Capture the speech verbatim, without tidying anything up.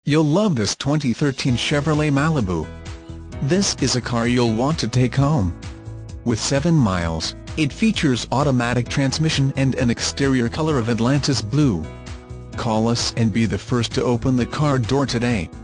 You'll love this twenty thirteen Chevrolet Malibu. This is a car you'll want to take home. With seven miles, it features automatic transmission and an exterior color of Atlantis Blue. Call us and be the first to open the car door today.